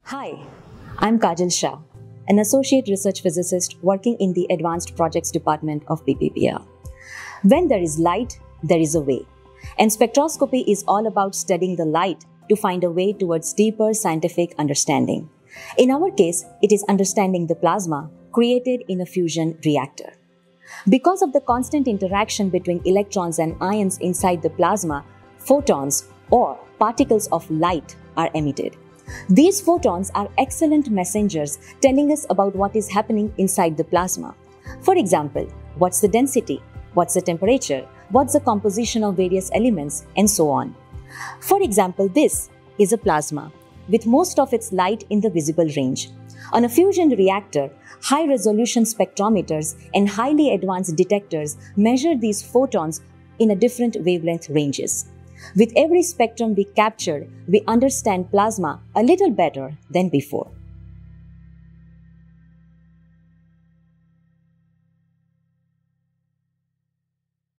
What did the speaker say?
Hi, I'm Kajal Shah, an associate research physicist working in the Advanced Projects Department of PPPL. When there is light, there is a way. And spectroscopy is all about studying the light to find a way towards deeper scientific understanding. In our case, it is understanding the plasma created in a fusion reactor. Because of the constant interaction between electrons and ions inside the plasma, photons or particles of light are emitted. These photons are excellent messengers telling us about what is happening inside the plasma. For example, what's the density, what's the temperature, what's the composition of various elements, and so on. For example, this is a plasma with most of its light in the visible range. On a fusion reactor, high-resolution spectrometers and highly advanced detectors measure these photons in a different wavelength ranges. With every spectrum we capture, we understand plasma a little better than before.